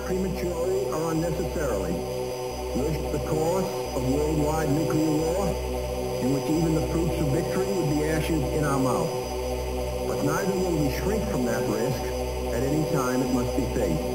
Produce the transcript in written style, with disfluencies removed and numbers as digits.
prematurely or unnecessarily risk the course of worldwide nuclear war, in which even the fruits of victory would be ashes in our mouth. But neither will we shrink from that risk at any time it must be faced.